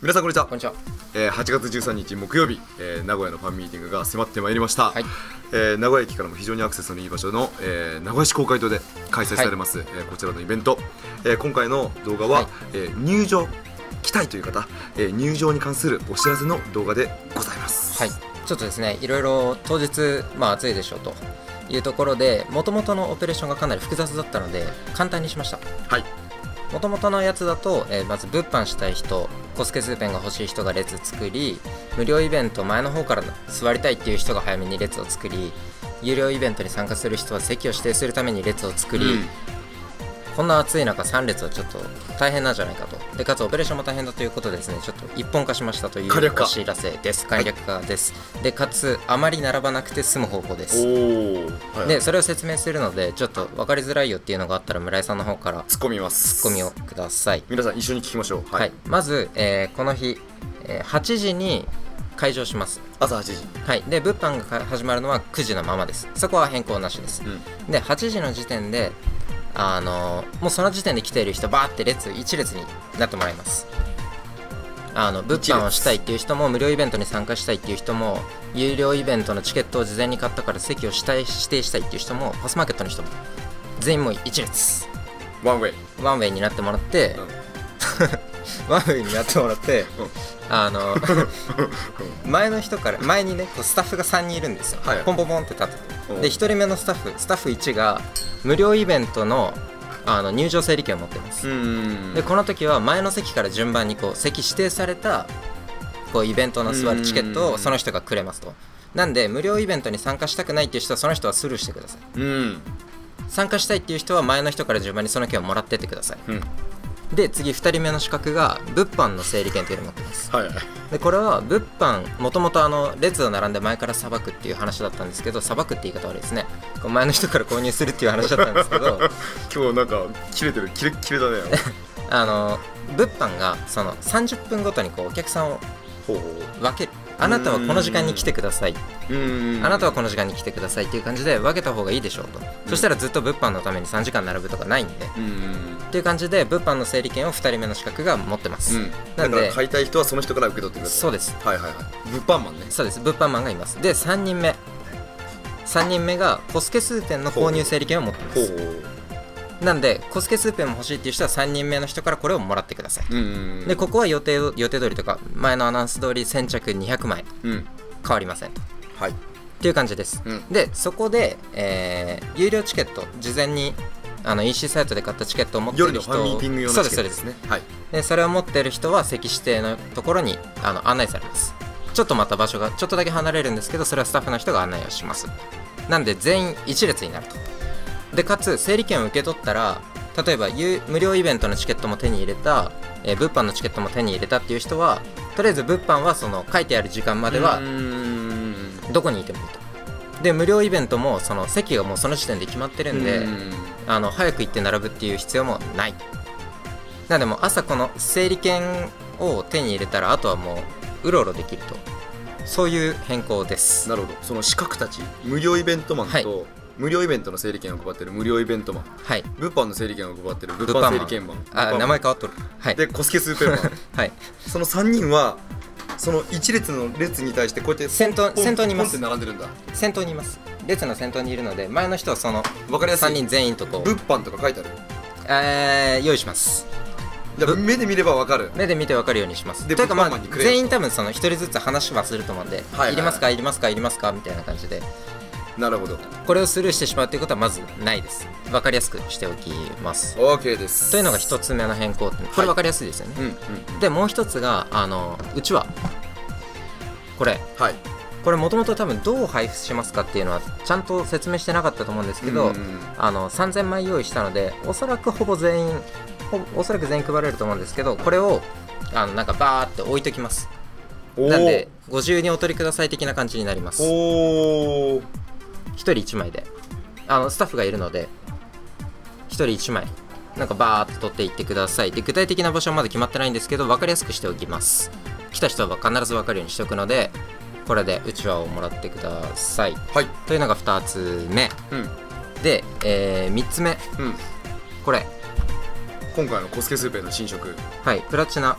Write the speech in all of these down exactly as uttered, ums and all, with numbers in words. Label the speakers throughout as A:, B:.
A: 皆さんこんにちは。
B: こんにちは。
A: えー、はちがつじゅうさんにち木曜日、えー、名古屋のファンミーティングが迫ってまいりました、
B: はい。
A: えー、名古屋駅からも非常にアクセスのいい場所の、えー、名古屋市公会堂で開催されます、はい、えー、こちらのイベント、えー、今回の動画は、はい、えー、入場来たいという方、えー、入場に関するお知らせの動画でございます。
B: はい。ちょっとですね、いろいろ当日、まあ、暑いでしょうというところで、もともとのオペレーションがかなり複雑だったので簡単にしました。
A: はい。
B: もともとのやつだと、えー、まず物販したい人、コスケスーペンが欲しい人が列作り、無料イベント前の方から座りたいっていう人が早めに列を作り、有料イベントに参加する人は席を指定するために列を作り、うん、こんな暑い中さん列はちょっと大変なんじゃないかと。でかつオペレーションも大変だということでですね、ちょっと一本化しましたというお知らせです。簡略化です、はい、でかつあまり並ばなくて済む方法です。おー、はい、でそれを説明するのでちょっと分かりづらいよっていうのがあったら村井さんの方から
A: 突っ込みます
B: ツッコミをください。
A: 皆さん一緒に聞きましょう。はい、
B: はい、まず、えー、この日、えー、はちじに開場します。
A: 朝はちじ。
B: はい。で物販が始まるのはくじのままです。そこは変更なしです、うん、ではちじの時点であのもうその時点で来ている人バーって列いち列になってもらいます。あの物販をしたいっていう人も無料イベントに参加したいっていう人も有料イベントのチケットを事前に買ったから席を指定したいっていう人もパスマーケットの人も全員もういち列
A: ワンウェイ
B: ワンウェイになってもらって、うん、ワンウェイになってもらって、うん、あの前の人から前にねこうスタッフがさんにんいるんですよ、はい、ポンポンポンって立ってて、でひとりめのスタッフスタッフいちが無料イベントのあの入場整理券を持ってます。でこの時は前の席から順番にこう席指定されたこうイベントの座るチケットをその人がくれますと。なんで無料イベントに参加したくないっていう人はその人はスルーしてください。うん参加したいっていう人は前の人から順番にその券をもらってってください、うん、で次ふたりめの資格が物販の整理券というのを持ってます、はい、でこれは物販もともとあの列を並んで前からさばくっていう話だったんですけど、さばくって言い方悪いですね、前の人から購入するっていう話だったんですけど
A: 今日なんか切れてる切れ切れだね
B: あの物販がそのさんじゅっぷんごとにこうお客さんを分ける。あなたはこの時間に来てください、あなたはこの時間に来てくださいっていう感じで分けた方がいいでしょうと。そしたらずっと物販のためにさんじかん並ぶとかないんでっていう感じで物販の整理券をふたりめの資格が持ってます、うん、
A: なんでだから買いたい人はその人から受け取ってください。
B: そうです。
A: はいはいはい。物販マンね。
B: そうです。物販マンがいます。でさんにんめさんにんめがコスケスーペンの購入整理券を持ってます。なんでコスケスーペンも欲しいっていう人はさんにんめの人からこれをもらってください。でここは予定予定通りとか前のアナウンス通り先着にひゃくまい、うん、変わりませんと、はい、っていう感じです、うん、でそこで、えー、有料チケット事前にあの イーシー サイトで買ったチケットを持っている人、
A: 夜のファンミーティング用のチケットですね。はい、
B: でそれを持っている人は席指定のところにあの案内されます。ちょっとまた場所がちょっとだけ離れるんですけど、それはスタッフの人が案内をします。なんで全員いち列になると。でかつ整理券を受け取ったら例えば無料イベントのチケットも手に入れた、えー、物販のチケットも手に入れたっていう人はとりあえず物販はその書いてある時間まではどこにいてもいいと。で無料イベントもその席がもうその時点で決まってるんであの早く行って並ぶっていう必要もない。なのでもう朝この整理券を手に入れたらあとはもううろうろできると、そういう変更です。
A: なるほど。その資格たち無料イベントマンと、はい、無料イベントの整理券を配ってる無料イベントマン、はい、物販の整理券を配ってる物販整理券マン、
B: あ名前変わっとる、はい、
A: でコスケスーペンマン、はい、そのさんにんはそのいち列の列に対してこうやって
B: 先頭先頭にいます。
A: 並んでるんだ。
B: 先頭にいます。列の先頭にいるので前の人はその分かりやすいさんにん全員とこう
A: 物販とか書いてある、
B: えー、用意します。
A: 目で見れば分かる。
B: 目で見て分かるようにします。というかまあ全員多分そのひとりずつ話はすると思うんで、いりますかいりますかいりますかみたいな感じで。
A: なるほど。こ
B: れをスルーしてしまうということはまずないです。分かりやすくしておきます。
A: OK です。
B: というのがひとつめの変更。これ分かりやすいですよね、はい、うんうん、でもう一つがあのうちはこれ、はい、これもともと多分どう配布しますかっていうのはちゃんと説明してなかったと思うんですけど、あのさんぜんまい用意したのでおそらくほぼ全員おそらく全員配られると思うんですけど、これをあのなんかバーって置いときます。なんでご自由にお取りください的な感じになります。おひとりいちまいであのスタッフがいるのでひとりいちまいなんかバーって取っていってください。で具体的な場所はまだ決まってないんですけど分かりやすくしておきます。来た人は必ず分かるようにしておくのでこれでうちわをもらってください、はい、というのがふたつめ、うん、で、えー、みっつめ、うん、これ
A: 今回のコスケスーペンの新色、
B: はい、プラチナ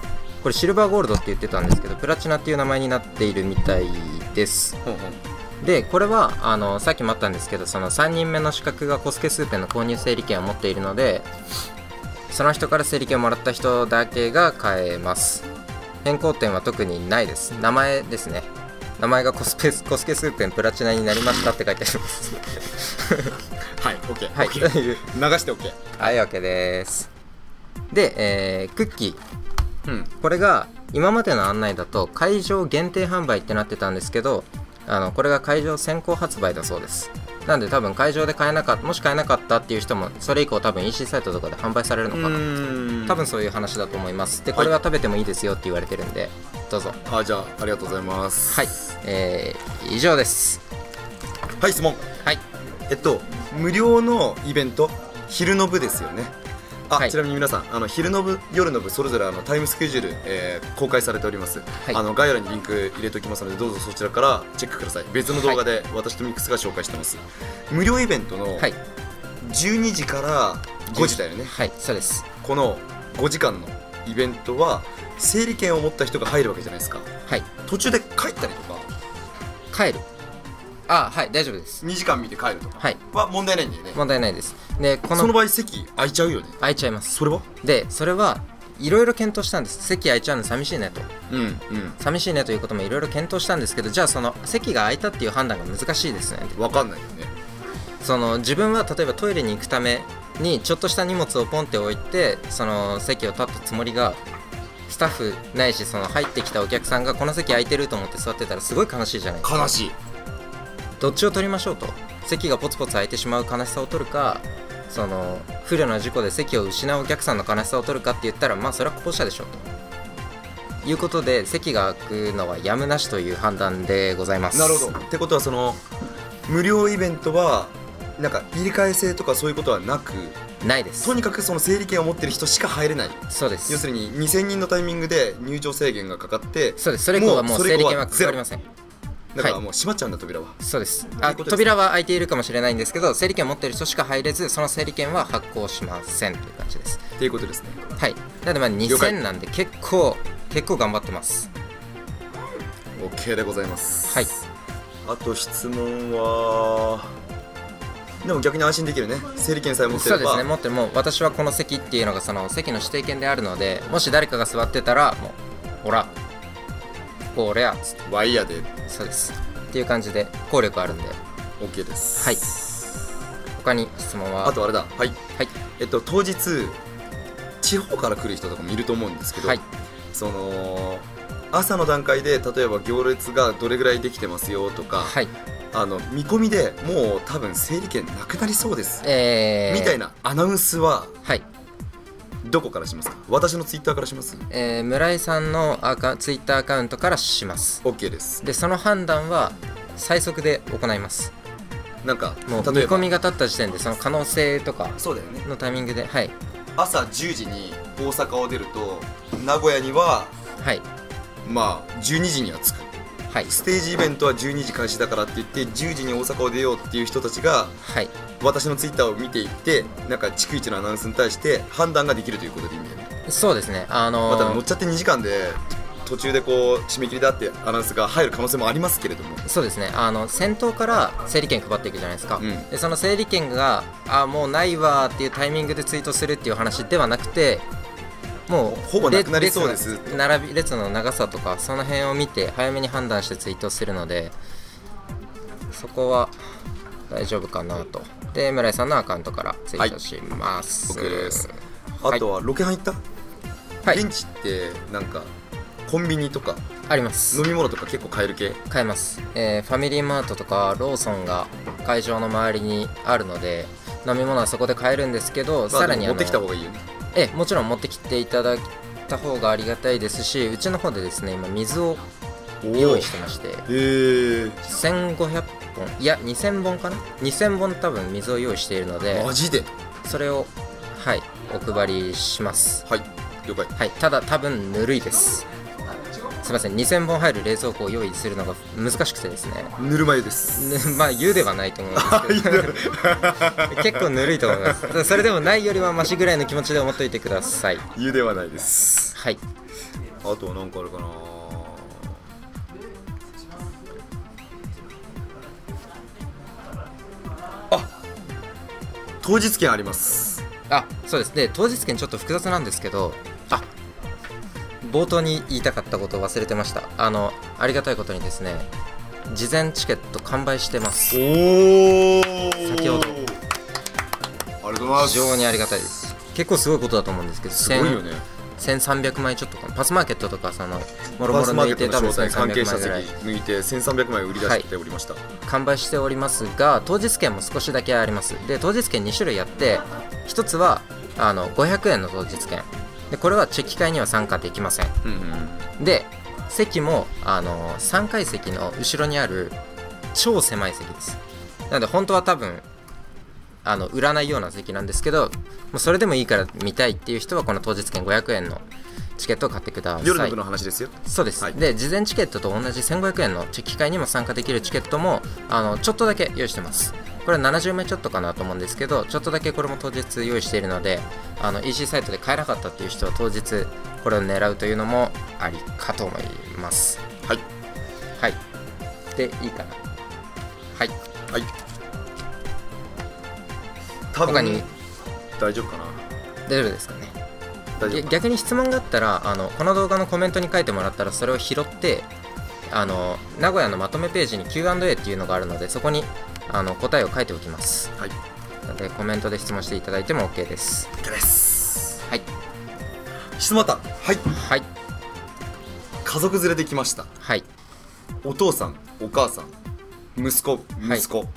B: これシルバーゴールドって言ってたんですけどプラチナっていう名前になっているみたいです。
A: ほんほん。
B: でこれはあのさっきもあったんですけどそのさんにんめの資格がコスケスーペンの購入整理券を持っているのでその人から整理券をもらった人だけが買えます。変更点は特にないです。名前ですね。名前がコスペコスケスーペンプラチナになりましたって書いてあります
A: はい OK
B: はいという
A: 流して OK。
B: はい OK です。で、えー、クッキー、
A: うん、
B: これが今までの案内だと会場限定販売ってなってたんですけどあのこれが会場先行発売だそうです。なんで多分会場で買えなかったもし買えなかったっていう人もそれ以降多分 イーシー サイトとかで販売されるのかな。多分そういう話だと思います。でこれは食べてもいいですよって言われてるんでどうぞ。
A: あじゃあありがとうございます。
B: はい、えー、以上です。
A: はい質問。
B: はい
A: えっと無料のイベント昼の部ですよね。あ、
B: はい、
A: ちなみに皆さんあの昼の部夜の部それぞれあのタイムスケジュール、えー、公開されております、はい、あの概要欄にリンク入れておきますのでどうぞそちらからチェックください。別の動画で私とミックスが紹介してます、はい、無料イベントのじゅうにじからごじだよね。
B: はいそうです。
A: このごじかんのイベントは整理券を持った人が入るわけじゃないですか。
B: はい
A: 途中で帰ったりとか
B: 帰るあはい大丈夫です。
A: にじかん見て帰るとか
B: はい
A: は問題ないんだよね。
B: 問題ないです。でこの
A: その場合席空いちゃうよね。
B: 空いちゃいます。
A: それは
B: でそれはいろいろ検討したんです。席空いちゃうの寂しいねと、
A: うんうん、
B: 寂しいねということもいろいろ検討したんですけどじゃあその席が空いたっていう判断が難しいですね。
A: 分かんないよね。
B: その自分は例えばトイレに行くためにちょっとした荷物をポンって置いてその席を立ったつもりがスタッフないしその入ってきたお客さんがこの席空いてると思って座ってたらすごい悲しいじゃないですか。
A: 悲しい。
B: どっちを取りましょうと。席がポツポツ空いてしまう悲しさを取るかその不慮の事故で席を失うお客さんの悲しさを取るかって言ったらまあそれは後者でしょうということで席が空くのはやむなしという判断でございます。
A: なるほど。ってことはその無料イベントはなんか入れ替え制とかそういうことはなく
B: ないです。
A: とにかくその整理券を持ってる人しか入れない。
B: そうです。
A: 要するににせんにんのタイミングで入場制限がかかって
B: そうです。それ以降はもう整理券はかかりません。
A: だからもう閉まっちゃうんだ扉は。
B: そうです。あ扉は開いているかもしれないんですけど整理券を持っている人しか入れずその整理券は発行しませんという感じです。
A: っていうことですね。
B: はい。なのでまあにせんなんで結構結構頑張ってます。
A: OK でございます。
B: はい。
A: あと質問はでも逆に安心できるね。整理券さえ持ってれば。
B: そうですね。持ってるもう私はこの席っていうのがその席の指定券であるのでもし誰かが座ってたらもうほらこれやつって
A: ワイヤーで。
B: そうですっていう感じで効力あるんで
A: OK です。
B: はい。他に質問は。
A: あとあれだ。はい、
B: はい、
A: えっと当日地方から来る人とかもいると思うんですけど、
B: はい、
A: その朝の段階で例えば行列がどれぐらいできてますよとか、
B: はい、
A: あの見込みでもう多分整理券なくなりそうです、
B: えー、
A: みたいなアナウンスは、
B: はい、
A: どこからしますか。私のツイッターからします。
B: えー、村井さんのアカツイッターアカウントからします。
A: OK です。
B: でその判断は最速で行います。
A: なんか
B: もう見込みが立った時点でその可能性とか
A: そうだよね
B: のタイミングで、はい、
A: 朝じゅうじに大阪を出ると名古屋には、
B: はい、
A: まあじゅうにじには着く、
B: はい、
A: ステージイベントはじゅうにじ開始だからって言ってじゅうじに大阪を出ようっていう人たちが、
B: はい、
A: 私のツイッターを見ていってなんか逐一のアナウンスに対して判断ができるということでいいんだよね。
B: そうですね。あのー、
A: また乗っちゃってにじかんで途中でこう締め切りだってアナウンスが入る可能性もありますけれども。
B: そうですね。あの先頭から整理券配っていくじゃないですか、うん、でその整理券があもうないわっていうタイミングでツイートするっていう話ではなくてもう
A: ほぼなくなりそうです。
B: 列の並び列の長さとかその辺を見て早めに判断してツイートするのでそこは大丈夫かなと。で村井さんのアカウントからツイートします、
A: はい、OK です。あとはロケハン行った、はい、現地ってなんかコンビニとか
B: あります。
A: 飲み物とか結構買える系。
B: 買えます、えー、ファミリーマートとかローソンが会場の周りにあるので飲み物はそこで買えるんですけど、まあ、さらにあの
A: 持ってきた方がいいよね。
B: えもちろん持ってきていただいた方がありがたいですしうちの方でですね今水を用意してまして、
A: へ
B: せんごひゃっぽんいやにせんぼんかなにせんぼん多分水を用意しているので
A: マジで
B: それをはいお配りします。
A: はい了解。
B: はい、ただ多分ぬるいです。すみませんにせんぼん入る冷蔵庫を用意するのが難しくてですね。
A: ぬるま湯です。
B: まあ湯ではないと思うんですけど結構ぬるいと思います。それでもないよりはマシぐらいの気持ちで思っといてください。
A: 湯ではないです。
B: はい
A: あとは何かあるかな。あ、当日券あります。
B: あ、そうです。で当日券ちょっと複雑なんですけど、あ、冒頭に言いたかったことを忘れてました。あのありがたいことにですね、事前チケット完売してます。
A: おお、
B: 先ほど。
A: ありがとうございます。
B: 非常にありがたいです。結構すごいことだと思うんですけど、
A: すごいよね。
B: せんさんびゃくまいちょっとかな。パスマーケットとかそのもろもろ抜いて多分せんさんびゃくまいぐらい
A: 抜いてせんさんびゃくまい売り出しておりました、はい、
B: 完売しておりますが、当日券も少しだけあります。で当日券に種類あって、ひとつはあのごひゃくえんの当日券で、これはチェキ会には参加できません、うんうん、で席もあのさんかい席の後ろにある超狭い席です。なので本当は多分あの売らないような席なんですけど、もうそれでもいいから見たいっていう人はこの当日券ごひゃくえんのチケットを買ってください。
A: 夜の部の話ですよ。
B: そうです、はい、で事前チケットと同じせんごひゃくえんのチェキ会にも参加できるチケットもあのちょっとだけ用意してます。これはななじゅうまいちょっとかなと思うんですけど、ちょっとだけこれも当日用意しているので、あの イーシー サイトで買えなかったっていう人は当日これを狙うというのもありかと思います。
A: はい
B: はい、でいいかな。はい
A: はい、多分他に大丈夫かな。
B: 大丈夫ですかね。逆に質問があったらあのこの動画のコメントに書いてもらったら、それを拾ってあの名古屋のまとめページに キューアンドエー っていうのがあるので、そこにあの答えを書いておきます。はい、なのでコメントで質問していただいても OK です。
A: OK です。
B: はい、
A: 質問あった。はい、
B: はい、
A: 家族連れで来ました。
B: はい、
A: お父さんお母さん息子息子、はい、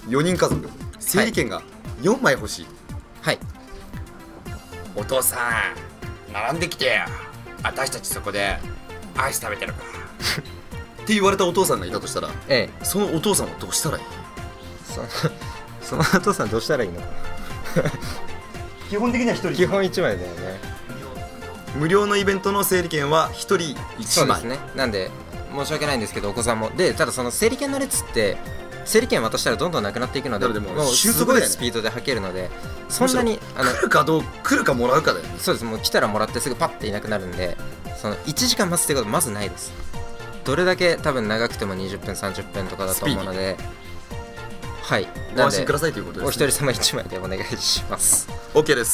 A: よにん家族、整理券がよんまい欲しい。
B: はい、
A: お父さん並んできてよ、私たちそこでアイス食べてるからって言われたお父さんがいたとしたら、ええ、そのお父さんはどうしたらいい？
B: その、そのお父さんどうしたらいいのか
A: 基本的にはひとり
B: 基本いちまいだよね。
A: 無料のイベントの整理券はひとりいちまい。
B: そうですね。なんで申し訳ないんですけど、お子さんもで、ただその整理券の列って整理券渡したらどんどんなくなっていくので、もうすごいスピードではけるので、そんなにあの
A: 来るかどう来るかもらうかだよね。
B: そうです。もう来たらもらってすぐパッていなくなるんで、そのいちじかん待つってことはまずないです。どれだけ多分長くてもにじゅっぷんさんじゅっぷんとかだと思うので、はい、
A: ご安心くださいということです、ね、
B: お一人様いちまいでお願いします。
A: OK です。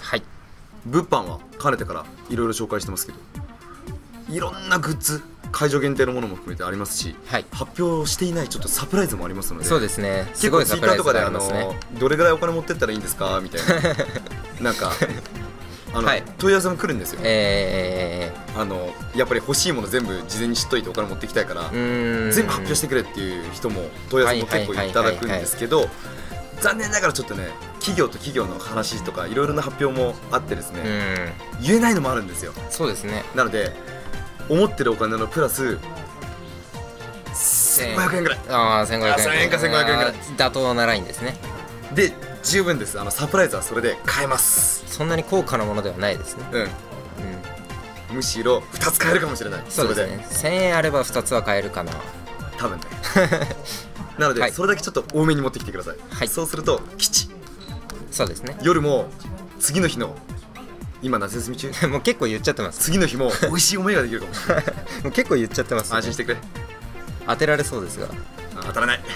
B: はい、
A: 物販はかねてからいろいろ紹介してますけど、いろんなグッズ会場限定のものも含めてありますし、はい、発表していないちょっとサプライズもありますので。
B: そうですね。
A: 結構ツイッターとかであのどれぐらいお金持ってったらいいんですかみたいななんかあの、はい、問い合わせも来るんですよ、えー、あのやっぱり欲しいもの全部事前に知っといてお金持ってきたいから全部発表してくれっていう人も問い合わせも結構いただくんですけど、残念ながらちょっとね、企業と企業の話とかいろいろな発表もあってですね、言えないのもあるんですよ。
B: そうですね。
A: なので思ってるお金のプラスせんごひゃくえんぐらい。
B: ああ、せんごひゃくえん。
A: せんえんかせんごひゃくえんぐらい。
B: 妥当なラインですね。
A: で十分です。あのサプライズはそれで買えます。
B: そんなに高価なものではないですね。うん、
A: うん、むしろふたつ買えるかもしれない。
B: そうですね。せんえんあればふたつは買えるかな、
A: 多分ねなので、はい、それだけちょっと多めに持ってきてください。はい、そうすると吉。
B: そうですね。
A: 夜も次の日の今夏休み中
B: もう結構言っちゃってます。
A: 次の日も美味しいおめができるかもしれない
B: もう結構言っちゃってます、ね、
A: 安心してくれ。
B: 当てられそうですが
A: 当たらない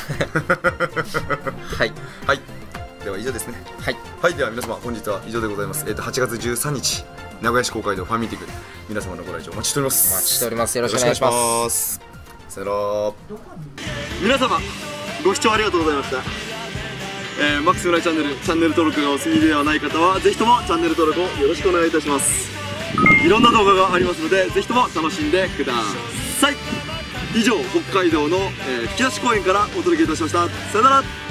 B: はい
A: はい、では以上ですね。はい、はい、では皆様本日は以上でございます。えーとはちがつじゅうさんにち名古屋市公会堂ファンミーティング、皆様のご来場お待ちしております。
B: お待ちしております。よろしくお願いします。
A: さよなら。皆様ご視聴ありがとうございました。えー、マックス村井チャンネルチャンネル登録がお済みではない方はぜひともチャンネル登録をよろしくお願いいたします。いろんな動画がありますのでぜひとも楽しんでください。以上北海道の、えー、吹き出し公園からお届けいたしました。さよなら。